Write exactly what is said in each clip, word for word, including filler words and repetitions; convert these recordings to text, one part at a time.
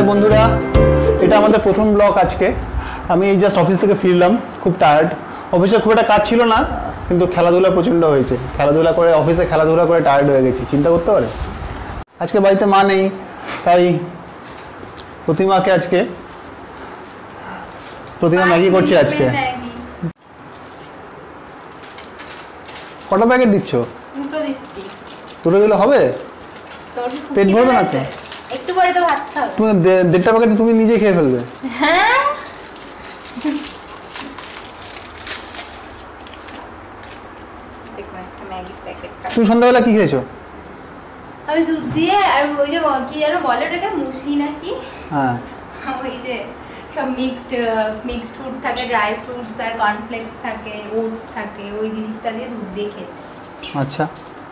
High বন্ধুরা, এটা আমাদের প্রথম ব্লগ আজকে। আমি এই জাস্ট অফিস থেকে ফিরলাম, খুব টায়ার্ড। অফিসে খুব একটা কাজ ছিল না, কিন্তু খেলাধুলা প্রচণ্ড হয়েছে। খেলাধুলা করে অফিসে খেলাধুলা করে টায়ার্ড হয়ে গেছি, চিন্তা করতে পারে। আজকে বাড়িতে মা নেই, তাই প্রতিমাকে আজকে প্রতিমা ম্যাগি করছে আজকে। কটা প্যাকেট দিচ্ছ? দুটো দিচ্ছি। দুটো দিলে হবে? পেট ভরবে না তো? একটু পরে তো ভাত খাও। তুমি দেড়টা প্যাকেট তুমি নিজে খেয়ে ফেলবে। হ্যাঁ, তুমি সন্ধ্যাবেলা কি খেয়েছো? আমি দুধ দিয়ে আর ওই যে কি যেন বলে ওটাকে মুসি নাকি, হ্যাঁ ওই যে সব মিক্সড মিক্সড ফ্রুট থাকে, ড্রাই ফ্রুটস আর কর্নফ্লেক্স থাকে, ওটস থাকে, ওই জিনিসটা দিয়ে দুধ দিয়ে খেয়েছি। আচ্ছা,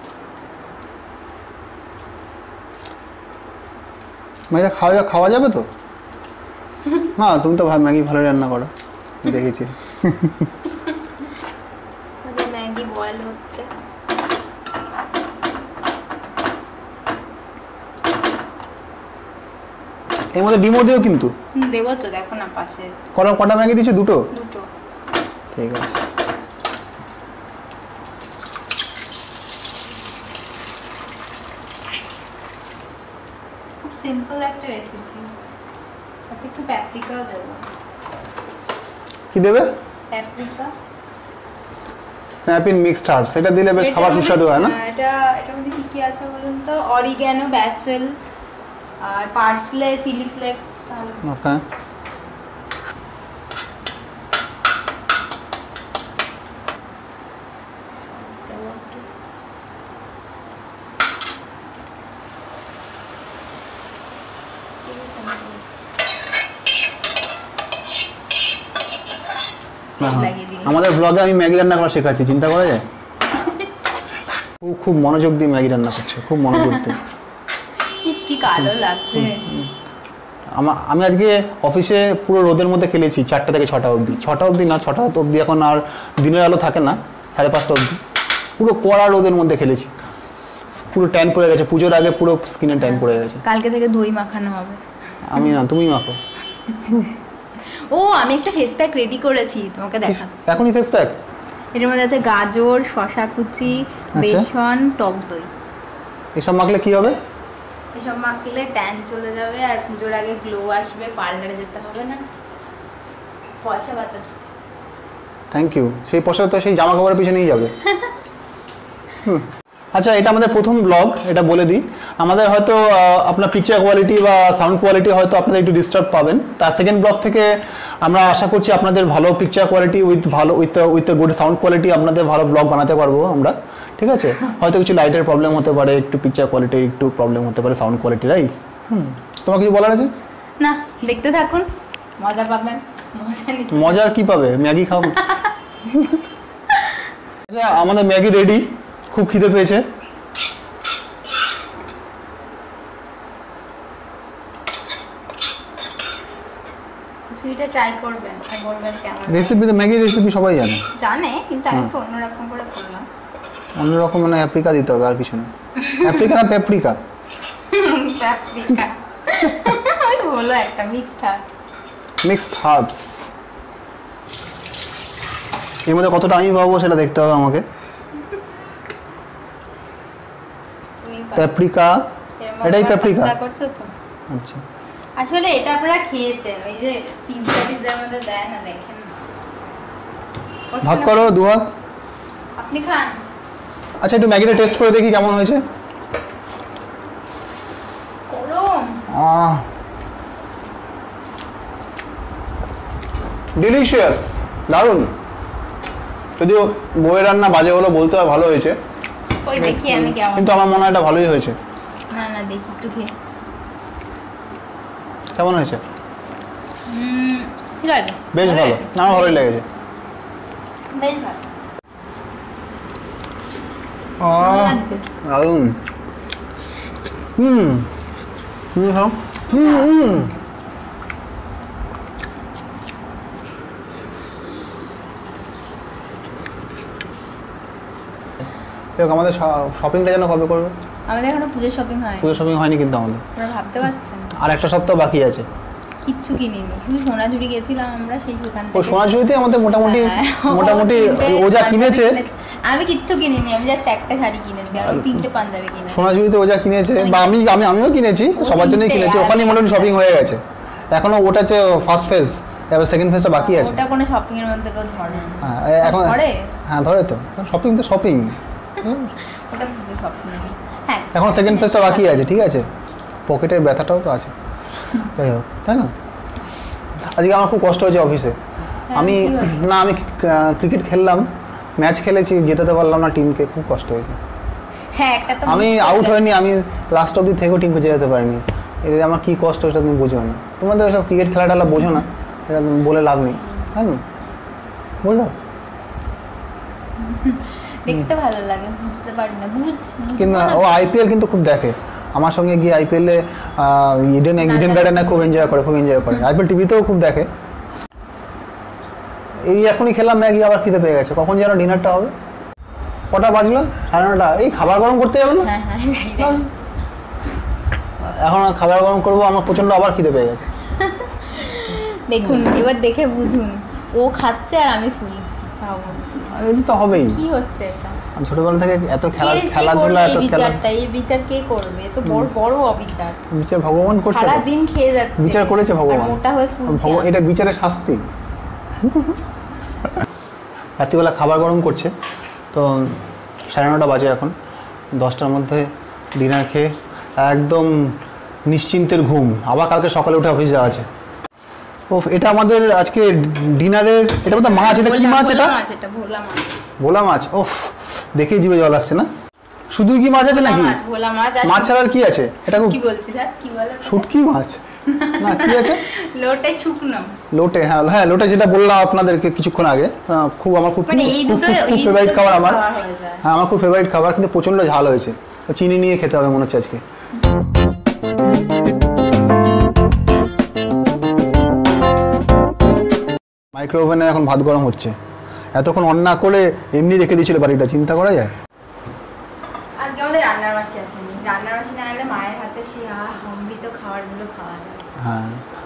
ম্যাগিটা খাওয়া যা খাওয়া যাবে তো? হ্যাঁ, তুমি তো ম্যাগি ভালো রান্না করো, দেখেছি। ম্যাগি বয়েল হচ্ছে। এর মধ্যে ডিমও দিও কিন্তু। দেবো তো, দেখো না পাশে। কটা কটা ম্যাগি দিছো? দুটো? দুটো। ঠিক আছে। খুব সিম্পল একটা রেসিপি। তাতে একটু প্যাপ্রিকাও দেবো। কি দেবে? প্যাপ্রিকা, স্ন্যাপিং মিক্সড হার্বস, এটা দিলে বেশ খাবার সুস্বাদু হয় না? এটা এটার মধ্যে কি কি আছে বলুন তো? অরিগ্যানো, ব্যাসিল আর পার্সলে, চিলি ফ্লেক্স। ওকে, আমাদের ব্লগে আমি ম্যাগি রান্না করা শেখাচ্ছি, চিন্তা করা যায়? খুব খুব মনোযোগ দিয়ে ম্যাগি রান্না করছে, খুব মনোযোগ দিয়ে। কি কালো লাগছে। আমি আজকে অফিসে পুরো রোদের মধ্যে খেলেছি, চারটা থেকে ছটা অবধি। ছটা অবধি না, ছটা অবধি এখন আর দিনের আলো থাকে না, সাড়ে পাঁচটা অবধি পুরো কড়া রোদের মধ্যে খেলেছি। পুরো ট্যান পড়ে গেছে, পুজোর আগে পুরো স্কিনে ট্যান পড়ে গেছে। কালকে থেকে দই মাখানো হবে। আমি না, তুমি মাখো। ও, আমি একটা ফেস প্যাক রেডি করেছি, তোমাকে দেখাচ্ছি। এখনই ফেস প্যাক? এর মধ্যে আছে গাজর, শসা কুচি, বেসন, টক দই। এসব মাখলে কি হবে? এসব মাখলে ট্যান চলে যাবে আর পুজোর আগে গ্লো আসবে, পার্লারে যেতে হবে না। পয়সা বাঁচাচ্ছি। Thank you. সেই পয়সা তো সেই জামা কাপড়ের পিছনেই যাবে। হুম, আচ্ছা, এটা আমাদের প্রথম ব্লগ, এটা বলে দিই। আমাদের হয়তো আপনার পিকচার কোয়ালিটি বা সাউন্ড কোয়ালিটি হয়তো আপনাদের একটু ডিস্টার্ব পাবেন। তার সেকেন্ড ব্লগ থেকে আমরা আশা করছি আপনাদের ভালো পিকচার কোয়ালিটি উইথ ভালো with with good sound quality আপনাদের ভালো ব্লগ বানাতে পারবো আমরা, ঠিক আছে? হয়তো কিছু লাইটের প্রবলেম হতে পারে, একটু পিকচার কোয়ালিটির একটু প্রবলেম হতে পারে, সাউন্ড কোয়ালিটি, রাইট? হুম, তোমার কিছু বলার আছে? না, দেখতে থাকুন, মজা পাবেন। মজার কি পাবে? ম্যাগি খাবো। আচ্ছা, আমাদের ম্যাগি রেডি, খুব খিদে পেয়েছে। রেসিপিটা ট্রাই করবেন আর বলবেন কেমন। রেসিপি তো ম্যাগি রেসিপি সবাই জানে জানে, কিন্তু আমি একটু অন্যরকম করে করলাম। অন্যরকম মানে অ্যাপ্রিকা দিতে হবে, আর কিছু না। অ্যাপ্রিকা না পেপরিকা? প্যাপ্রিকা ওই হলো একটা মিক্সড হার্ব। Mixed herbs. এর মধ্যে কতটা আমি পাবো সেটা দেখতে হবে আমাকে। পেপরিকা, এটাই পেপরিকা করছো তো? আচ্ছা, আসলে এটা আপনারা খেয়েছেন, ওই যে পিৎজা পিৎজার মধ্যে দেয় না, দেখেন না। ভাগ করো দু ভাগ। আপনি খান। আচ্ছা, একটু ম্যাগিটা টেস্ট করে দেখি কেমন হয়েছে। গরম। আহ, ডিলিশিয়াস, দারুণ। যদিও বইয়ের রান্না বাজে হলো বলতে হয়, ভালো হয়েছে। ওই দেখি আমি কেমন, কিন্তু আমার মনে হয় এটা ভালোই হয়েছে। না না, দেখি একটু খেয়ে কেমন হয়েছে? হুম, ঠিক আছে, বেশ ভালো, আমার ভালোই লেগেছে। বেশ ভালো। আহ, দারুণ। হুম হুম খাও। হুম হুম আমাদের শপিংটা যেন কবে করবে? আমাদের এখনো পুজো শপিং হয়নি। পুজো শপিং হয়নি কিন্তু আমাদের। আপনারা ভাবতে পারছেন? আর একটা সপ্তাহ বাকি আছে। কিচ্ছু কিনিনি, শুধু সোনাঝুরি গেছিলাম আমরা, সেই দোকান থেকে। ও সোনাঝুরিতে আমাদের মোটামুটি মোটামুটি ও যা কিনেছে। আমি কিচ্ছু কিনিনি, আমি জাস্ট একটা শাড়ি কিনেছি আর তিনটে পাঞ্জাবি কিনেছি। সোনাঝুরিতে ও যা কিনেছে বা আমি আমি আমিও কিনেছি, সবার জন্যই কিনেছি, ওখানেই মোটামুটি শপিং হয়ে গেছে। এখনো ওটা হচ্ছে ফার্স্ট ফেজ, এবার সেকেন্ড ফেজটা বাকি আছে। ওটা কোনো শপিং এর মধ্যে কেউ ধরে না। হ্যাঁ এখন ধরে, হ্যাঁ ধরে তো, শপিং তো শপিং। ওটা শপিং। হ্যাঁ এখন সেকেন্ড ফেজটা বাকি আছে, ঠিক আছে, পকেটের ব্যথাটাও তো আছে, যাই হোক, তাই না? আজকে আমার খুব কষ্ট হয়েছে অফিসে। আমি না আমি ক্রিকেট খেললাম, ম্যাচ খেলেছি, জেতাতে পারলাম না টিমকে, খুব কষ্ট হয়েছে। হ্যাঁ একটা তো আমি আউট হইনি, আমি লাস্ট অবধি থেকেও টিমকে জেতাতে পারিনি। এতে আমার কী কষ্ট সেটা তুমি বুঝবে না, তোমাদের সব ক্রিকেট খেলাটা বোঝো না, এটা তুমি বলে লাভ নেই, তাই না? বোঝো? দেখতে ভালো লাগে, বুঝতে পারি না, বুঝ কিন্তু ও আইপিএল কিন্তু খুব দেখে, আমার সঙ্গে গিয়ে আইপিএলে ইডেন ইডেন গার্ডেনে খুব এনজয় করে, খুব এনজয় করে, আইপিএল টিভিতেও খুব দেখে। এই এখনই খেলাম ম্যাগি, আবার খিদে পেয়ে গেছে, কখন যেন ডিনারটা হবে? কটা বাজলো? সাড়ে নটা। এই খাবার গরম করতে যাবে না? এখন খাবার গরম করবো, আমার প্রচন্ড আবার খিদে পেয়ে গেছে। দেখুন এবার দেখে বুঝুন, ও খাচ্ছে আর আমি ফুলছি, এটা তো হবেই। কি হচ্ছে এটা? আমি ছোটবেলা থেকে এত খেলা খেলাধুলা এত খেলা, এই বিচার কে করবে? তো বড় বড় অবিচার। বিচার ভগবান করছে, সারা দিন খেয়ে যাচ্ছে, বিচার করেছে ভগবান, মোটা হয়ে ফুলছে। এটা বিচারের শাস্তি। রাত্রিবেলা খাবার গরম করছে, তো সাড়ে নটা বাজে এখন, দশটার মধ্যে ডিনার খেয়ে একদম নিশ্চিন্তের ঘুম, আবার কালকে সকালে উঠে অফিস যাওয়া আছে। ও এটা আমাদের আজকে ডিনারের, এটা বোধহয় মাছ, এটা কি মাছ? এটা ভোলা মাছ। ভোলা মাছ, ওফ দেখেই জিভে জল আসছে না? শুধু কি মাছ আছে নাকি? ভোলা মাছ, মাছ ছাড়া আর কি আছে? এটা কি বলছি স্যার, কি বলে? শুটকি মাছ না, কি আছে? লোটে শুকনো, লোটে, হ্যাঁ হ্যাঁ লোটে, যেটা বললাম আপনাদেরকে কিছুক্ষণ আগে, খুব আমার খুব খুব ফেভারিট খাবার আমার। হ্যাঁ আমার খুব ফেভারিট খাবার, কিন্তু প্রচণ্ড ঝাল হয়েছে, তো চিনি নিয়ে খেতে হবে মনে হচ্ছে আজকে। মাইক্রো ওভেনে এখন ভাত গরম হচ্ছে, এতক্ষণ অন না করে এমনি রেখে দিয়েছিল বাড়িটা, চিন্তা করা যায়। আজকে আমাদের রান্নার মাসি আসেনি, রান্নার মাসি না এলে মায়ের হাতে সেই অমৃত খাবারগুলো খাওয়া যায়। হ্যাঁ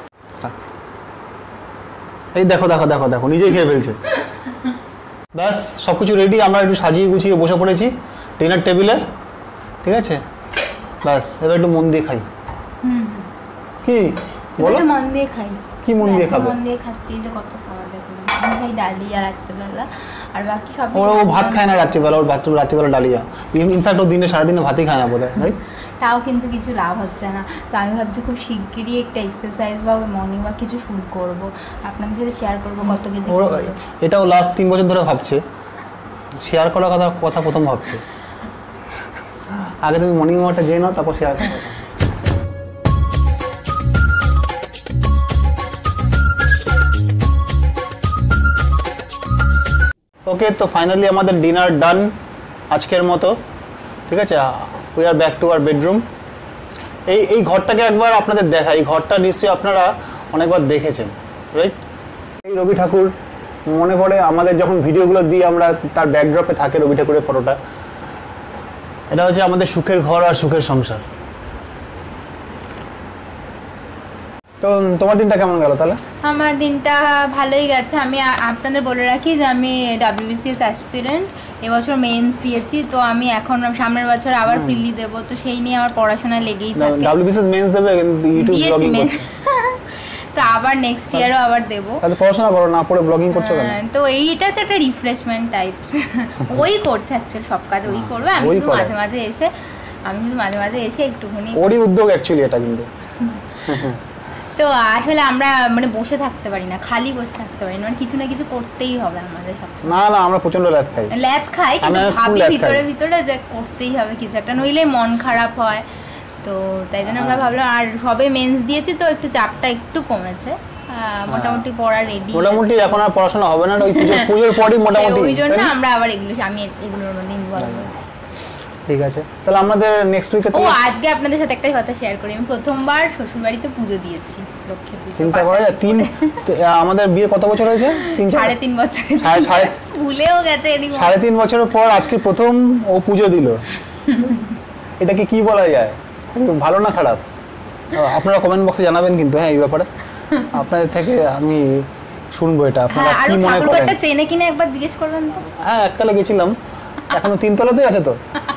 এই দেখো দেখো দেখো দেখো নিজেই খেয়ে ফেলছে। ব্যাস সব কিছু রেডি, আমরা একটু সাজিয়ে গুছিয়ে বসে পড়েছি ডিনার টেবিলে, ঠিক আছে? ব্যাস এবার একটু মন দিয়ে খাই। কি বলো? মন দিয়ে খাই। কি মন দিয়ে খাবে? মন দিয়ে খাচ্ছি, যে কত খাবার দেখলাম, আমি খাই ডালিয়া রাত্রিবেলা, আর বাকি সব ও ভাত খায় না রাত্রিবেলা, ওর ভাত রাত্রিবেলা ডালিয়া, ইনফ্যাক্ট ও দিনে সারাদিনে ভাতই খায় না বোধ হয়। তাও কিন্তু কিছু লাভ হচ্ছে না, তো আমি ভাবছি খুব শিগগিরই একটা এক্সারসাইজ বা মর্নিং ওয়াক কিছু শুরু করবো, আপনাদের সাথে শেয়ার করবো কত কেজি। এটাও লাস্ট তিন বছর ধরে ভাবছে, শেয়ার করার কথা কথা প্রথম ভাবছে। আগে তুমি মর্নিং ওয়াকটা জেনে নাও, তারপর শেয়ার করো। ওকে, তো ফাইনালি আমাদের ডিনার ডান আজকের মতো, ঠিক আছে? We are back to our bedroom. এই এই ঘরটাকে একবার আপনাদের দেখা, এই ঘরটা নিশ্চয়ই আপনারা অনেকবার দেখেছেন, রাইট? এই রবি ঠাকুর মনে পড়ে আমাদের যখন ভিডিওগুলো দিই আমরা, তার ব্যাকড্রপে থাকে রবি ঠাকুরের ফটোটা। এটা হচ্ছে আমাদের সুখের ঘর আর সুখের সংসার। তো তোমার দিনটা কেমন গেল তাহলে? আমার দিনটা ভালোই গেছে। আমি আপনাদের বলে রাখি যে আমি ডাব্লিউবিসিএস অ্যাসপিরেন্ট, এবছর মেন্স দিয়েছি, তো আমি এখন সামনের বছর আবার প্রিলি দেব, তো সেই নিয়ে আমার পড়াশোনা লেগেই থাকে। ডাব্লিউবিসিএস মেন্স দেবে, ইউটিউব ব্লগিং করছে, তো আবার নেক্সট ইয়ারও আবার দেব। তাহলে পড়াশোনা করো না, পড়ে ব্লগিং করছো কেন? তো এইটা হচ্ছে একটা রিফ্রেশমেন্ট টাইপস, ওই করছে অ্যাকচুয়ালি, সব কাজ ওই করবে, আমি শুধু মাঝে মাঝে এসে আমি শুধু মাঝে মাঝে এসে একটুখানি, ওরই উদ্যোগ অ্যাকচুয়ালি এটা কিন্তু। তো আসলে আমরা মানে বসে থাকতে পারি না, খালি বসে থাকতে পারি না, মানে কিছু না কিছু করতেই হবে আমাদের। না না আমরা প্রচন্ড ল্যাদ খাই, ল্যাদ খাই, কিন্তু ভাবি ভিতরে ভিতরে যে করতেই হবে কিছু একটা, নইলে মন খারাপ হয়। তো তাই জন্য আমরা ভাবলাম, আর সবে মেন্স দিয়েছি তো একটু চাপটা একটু কমেছে, মোটামুটি পড়া রেডি, মোটামুটি এখন আর পড়াশোনা হবে না, ওই পুজো পুজোর পরই মোটামুটি, ওই জন্য আমরা আবার এগুলো আমি এগুলোর মধ্যে ইনভলভ হয়েছি। ঠিক আছে, তাহলে আমাদের নেক্সট উইকে ও আজকে আপনাদের সাথে একটা কথা শেয়ার করি, আমি প্রথমবার শ্বশুর বাড়িতে পুজো দিয়েছি, লক্ষ্মী পুজো। চিন্তা করা যায়, তিন আমাদের বিয়ে কত বছর হয়েছে? তিন সাড়ে তিন বছর, ভুলেও গেছে। সাড়ে তিন বছরের পর আজকে প্রথম ও পুজো দিল। এটাকে কি বলা যায়, ভালো না খারাপ? আপনারা কমেন্ট বক্সে জানাবেন কিন্তু, হ্যাঁ এই ব্যাপারে আপনাদের থেকে আমি শুনবো এটা আপনারা কি মনে করেন। ঠাকুরটা চেনে কিনা একবার জিজ্ঞেস করবেন তো। হ্যাঁ এককালে গেছিলাম, এখনো তিনতলাতেই আছে তো।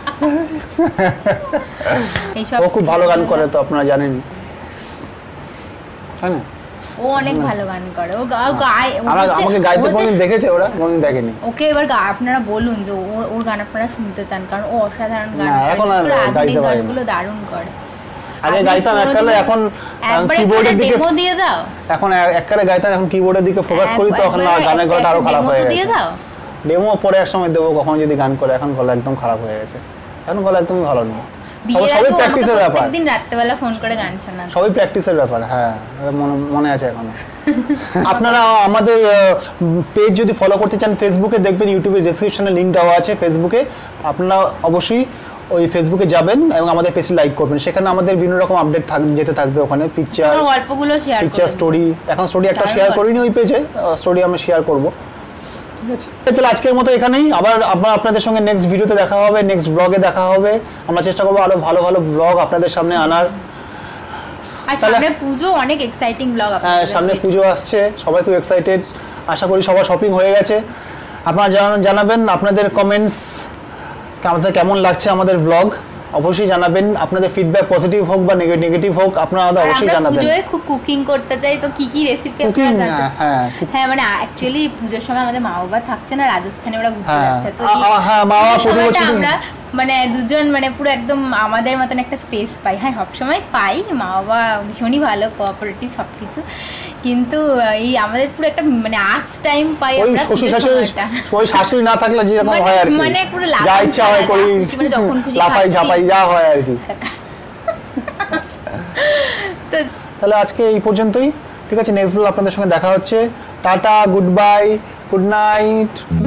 ও খুব ভালো গান করে তো আপনারা জানেনই, তাই না? ও অনেক ভালো গান করে, ও গায়। আমাকে গাইতে কোনদিন দেখেছে ওরা? কোনদিন দেখেনি। ওকে এবার আপনারা বলুন যে ওর গান আপনারা শুনতে চান, কারণ ও অসাধারণ গান করে, এখন আর গাইতে পারে না, গানগুলো দারুণ করে। আগে গাইতাম এককালে, এখন কিবোর্ডের দিকে ডেমো দিয়ে দাও। এখন এককালে গাইতাম, এখন কিবোর্ডের দিকে ফোকাস করি তো এখন গানের গলাটা আরো খারাপ হয়ে গেছে। ডেমো পরে এক সময় দেবো কখনো যদি গান করে, এখন গলা একদম খারাপ হয়ে গেছে, এখন গলা একদমই ভালো নেই। সবই প্র্যাকটিসের ব্যাপার, প্রত্যেকদিন রাত্রেবেলা ফোন করে গান শোনা, সবই প্র্যাকটিসের ব্যাপার। হ্যাঁ মনে আছে এখনো। আপনারা আমাদের পেজ যদি ফলো করতে চান ফেসবুকে দেখবেন, ইউটিউবের ডেসক্রিপশনে লিঙ্ক দেওয়া আছে ফেসবুকে, আপনারা অবশ্যই ওই ফেসবুকে যাবেন এবং আমাদের পেজটি লাইক করবেন, সেখানে আমাদের বিভিন্ন রকম আপডেট থাক যেতে থাকবে, ওখানে পিকচার গল্পগুলো শেয়ার, পিকচার স্টোরি। এখন স্টোরি একটা শেয়ার করিনি ওই পেজে, স্টোরি আমি শেয়ার করব, ঠিক আছে? তাহলে আজকের মতো এখানেই, আবার আবার আপনাদের সঙ্গে নেক্সট ভিডিওতে দেখা হবে, নেক্সট ব্লগে দেখা হবে। আমরা চেষ্টা করবো আরো ভালো ভালো ব্লগ আপনাদের সামনে আনার। আর সামনে পুজো, অনেক এক্সাইটিং ব্লগ। হ্যাঁ সামনে পুজো আসছে, সবাই খুব এক্সাইটেড, আশা করি সবার শপিং হয়ে গেছে। আপনারা জানাবেন আপনাদের কমেন্টস, আমাদের কেমন লাগছে আমাদের ব্লগ, অবশ্যই জানাবেন। আপনাদের ফিডব্যাক পজিটিভ হোক বা নেগেটিভ হোক, আপনারা আমাদের অবশ্যই জানাবেন। পুজোয় খুব কুকিং করতে চাই, তো কি কি রেসিপি আপনারা জানতে? হ্যাঁ হ্যাঁ মানে অ্যাকচুয়ালি পুজোর সময় আমাদের মা বাবা থাকছে না, রাজস্থানে ওরা ঘুরতে যাচ্ছে, তো হ্যাঁ মা বাবা প্রতি বছর আমরা মানে দুজন মানে পুরো একদম আমাদের মতন একটা স্পেস পাই। হ্যাঁ সবসময় পাই, মা বাবা ভীষণই ভালো, কোঅপারেটিভ সব কিছু, কিন্তু এই আমাদের পুরো একটা মানে আস টাইম পাই আমরা। শ্বশুর শাশুড়ি, ওই শাশুড়ি না থাকলে যেরকম হয় আর কি, মানে পুরো যা ইচ্ছা হয় করি, মানে যখন খুশি লাফাই ঝাপাই যা হয় আর কি। তো তাহলে আজকে এই পর্যন্তই, ঠিক আছে? নেক্সট ব্লগ আপনাদের সঙ্গে দেখা হচ্ছে। Tata, good bye, good night.